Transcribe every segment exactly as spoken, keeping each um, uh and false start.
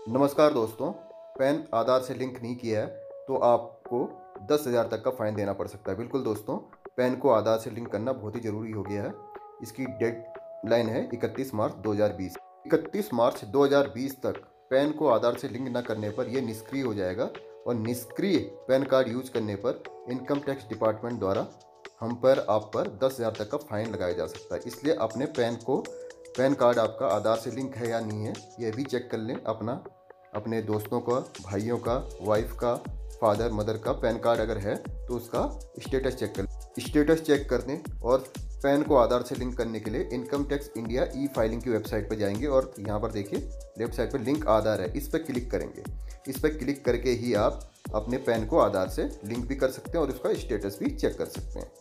नमस्कार दोस्तों, पैन आधार से लिंक नहीं किया है तो आपको दस हज़ार तक का फ़ाइन देना पड़ सकता है। बिल्कुल दोस्तों, पैन को आधार से लिंक करना बहुत ही ज़रूरी हो गया है। इसकी डेडलाइन है इकतीस मार्च दो हज़ार बीस। इकतीस मार्च दो हज़ार बीस तक पैन को आधार से लिंक न करने पर यह निष्क्रिय हो जाएगा और निष्क्रिय पैन कार्ड यूज करने पर इनकम टैक्स डिपार्टमेंट द्वारा हम पर आप पर दस हज़ार तक का फ़ाइन लगाया जा सकता है। इसलिए अपने पैन को पैन कार्ड आपका आधार से लिंक है या नहीं है यह भी चेक कर लें। अपना अपने दोस्तों का, भाइयों का, वाइफ का, फादर मदर का पैन कार्ड अगर है तो उसका स्टेटस चेक कर लें। स्टेटस चेक करने और पैन को आधार से लिंक करने के लिए income tax India e filing की वेबसाइट पर जाएंगे और यहाँ पर देखिए लेफ्ट साइड पर लिंक आधार है, इस पर क्लिक करेंगे। इस पर क्लिक करके ही आप अपने पैन को आधार से लिंक भी कर सकते हैं और उसका स्टेटस भी चेक कर सकते हैं।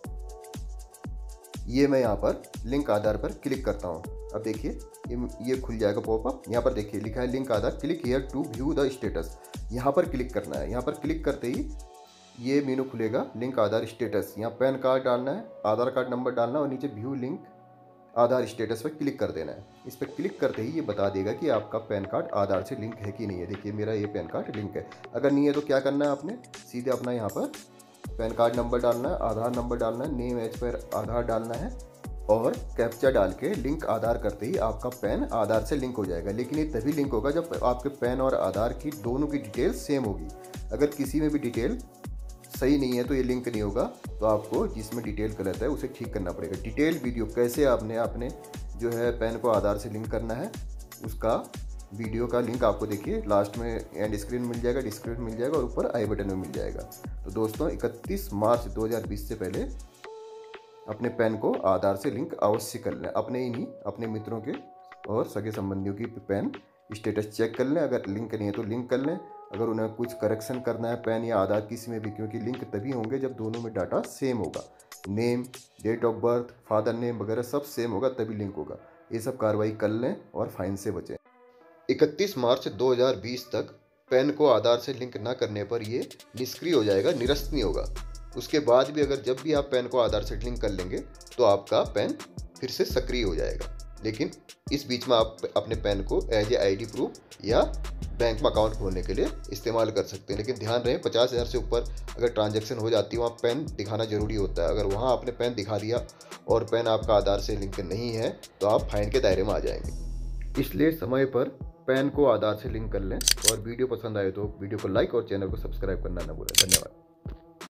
ये मैं यहाँ पर लिंक आधार पर क्लिक करता हूँ। अब देखिए ये ये खुल जाएगा पॉपअप। यहाँ पर देखिए लिखा है link Aadhaar, click here to view the status. यहाँ पर क्लिक करना है। यहाँ पर क्लिक करते ही ये मेनू खुलेगा, लिंक आधार स्टेटस। यहाँ पैन कार्ड डालना है, आधार कार्ड नंबर डालना है और नीचे व्यू लिंक आधार स्टेटस पर क्लिक कर देना है। इस पर क्लिक करते ही ये बता देगा कि आपका पैन कार्ड आधार से लिंक है कि नहीं है। देखिए मेरा ये पैन कार्ड लिंक है। अगर नहीं है तो क्या करना है, आपने सीधे अपना यहाँ पर पैन कार्ड नंबर डालना है, आधार नंबर डालना है, नेम एज पर आधार डालना है और कैप्चा डाल के लिंक आधार करते ही आपका पैन आधार से लिंक हो जाएगा। लेकिन ये तभी लिंक होगा जब आपके पैन और आधार की दोनों की डिटेल सेम होगी। अगर किसी में भी डिटेल सही नहीं है तो ये लिंक नहीं होगा। तो आपको जिसमें डिटेल गलत है उसे ठीक करना पड़ेगा। डिटेल वीडियो कैसे आपने अपने जो है पैन को आधार से लिंक करना है उसका वीडियो का लिंक आपको देखिए लास्ट में एंड स्क्रीन मिल जाएगा, डिस्क्रिप्शन मिल जाएगा और ऊपर आई बटन में मिल जाएगा। तो दोस्तों इकतीस मार्च दो हज़ार बीस से पहले अपने पैन को आधार से लिंक अवश्य कर लें। अपने ही नहीं, अपने मित्रों के और सगे संबंधियों की पैन स्टेटस चेक कर लें। अगर लिंक नहीं है तो लिंक कर लें। अगर उन्हें कुछ करेक्शन करना है पैन या आधार किसी में भी, क्योंकि लिंक तभी होंगे जब दोनों में डाटा सेम होगा, name, date of birth, father name वगैरह सब सेम होगा तभी लिंक होगा। ये सब कार्रवाई कर लें और फाइन से बचें। इकतीस मार्च दो हज़ार बीस तक पैन को आधार से लिंक ना करने पर ये निष्क्रिय हो जाएगा, निरस्त नहीं होगा। उसके बाद भी अगर जब भी आप पैन को आधार से लिंक कर लेंगे तो आपका पैन फिर से सक्रिय हो जाएगा। लेकिन इस बीच में आप अपने पैन को एज ए आईडी प्रूफ या बैंक में अकाउंट खोलने के लिए इस्तेमाल कर सकते हैं। लेकिन ध्यान रहे पचास हज़ार से ऊपर अगर ट्रांजैक्शन हो जाती है वहाँ पैन दिखाना जरूरी होता है। अगर वहाँ आपने पैन दिखा दिया और पैन आपका आधार से लिंक नहीं है तो आप फाइन के दायरे में आ जाएंगे। इसलिए समय पर पैन को आधार से लिंक कर लें। और वीडियो पसंद आए तो वीडियो को लाइक और चैनल को सब्सक्राइब करना न भूलें। धन्यवाद।